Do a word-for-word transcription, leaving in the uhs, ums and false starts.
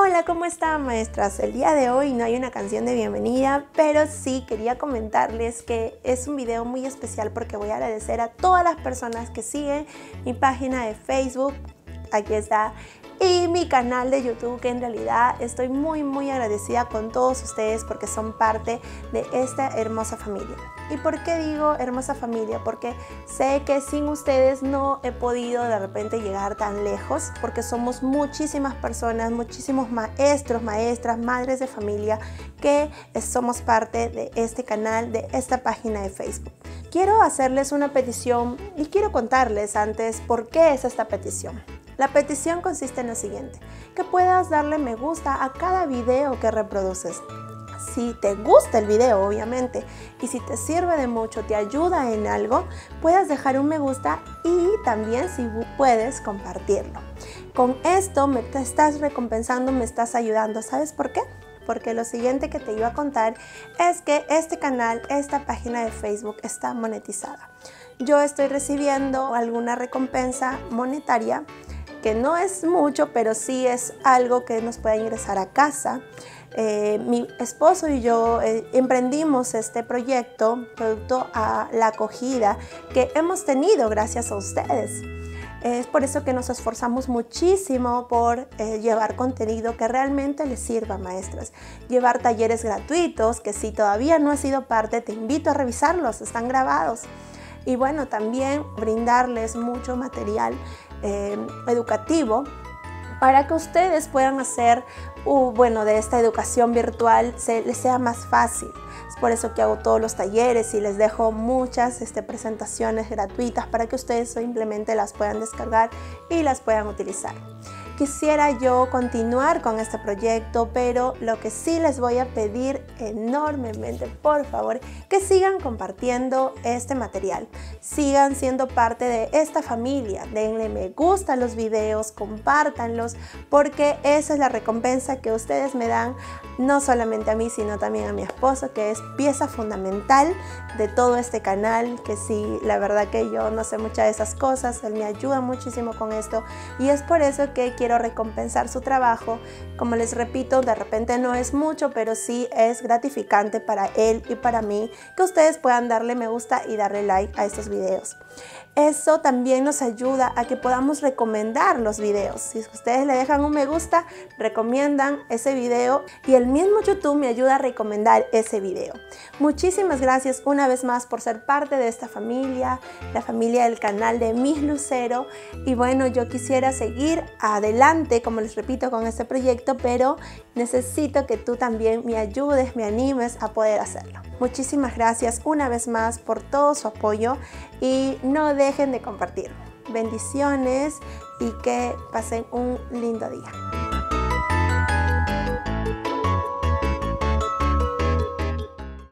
Hola, ¿cómo están, maestras? El día de hoy no hay una canción de bienvenida, pero sí quería comentarles que es un video muy especial porque voy a agradecer a todas las personas que siguen mi página de Facebook, aquí está, y mi canal de YouTube, que en realidad estoy muy muy agradecida con todos ustedes porque son parte de esta hermosa familia. ¿Y por qué digo hermosa familia? Porque sé que sin ustedes no he podido de repente llegar tan lejos, porque somos muchísimas personas, muchísimos maestros, maestras, madres de familia que somos parte de este canal, de esta página de Facebook. Quiero hacerles una petición y quiero contarles antes por qué es esta petición. La petición consiste en lo siguiente: que puedas darle me gusta a cada video que reproduces. Si te gusta el video, obviamente, y si te sirve de mucho, te ayuda en algo, puedas dejar un me gusta y también, si puedes, compartirlo. Con esto me te estás recompensando, me estás ayudando. ¿Sabes por qué? Porque lo siguiente que te iba a contar es que este canal, esta página de Facebook está monetizada. Yo estoy recibiendo alguna recompensa monetaria, que no es mucho, pero sí es algo que nos puede ingresar a casa. Eh, mi esposo y yo eh, emprendimos este proyecto, producto a la acogida que hemos tenido gracias a ustedes. Es por eso que nos esforzamos muchísimo por eh, llevar contenido que realmente les sirva, maestras. Llevar talleres gratuitos, que si todavía no has sido parte, te invito a revisarlos, están grabados. Y bueno, también brindarles mucho material eh, educativo para que ustedes puedan hacer, uh, bueno, de esta educación virtual se les sea más fácil. Es por eso que hago todos los talleres y les dejo muchas este, presentaciones gratuitas para que ustedes simplemente las puedan descargar y las puedan utilizar. Quisiera yo continuar con este proyecto, pero lo que sí les voy a pedir enormemente, por favor, que sigan compartiendo este material, sigan siendo parte de esta familia, denle me gusta a los videos, compártanlos, porque esa es la recompensa que ustedes me dan, no solamente a mí, sino también a mi esposo, que es pieza fundamental de todo este canal, que sí, la verdad que yo no sé muchas de esas cosas, él me ayuda muchísimo con esto, y es por eso que quiero Quiero recompensar su trabajo. Como les repito, de repente no es mucho, pero sí es gratificante para él y para mí que ustedes puedan darle me gusta y darle like a estos videos. Eso también nos ayuda a que podamos recomendar los videos. Si ustedes le dejan un me gusta, recomiendan ese video y el mismo YouTube me ayuda a recomendar ese video. Muchísimas gracias una vez más por ser parte de esta familia, la familia del canal de Miss Lucero. Y bueno, yo quisiera seguir adelante, como les repito, con este proyecto, pero necesito que tú también me ayudes, me animes a poder hacerlo. Muchísimas gracias una vez más por todo su apoyo y no dejen de compartir. Bendiciones y que pasen un lindo día.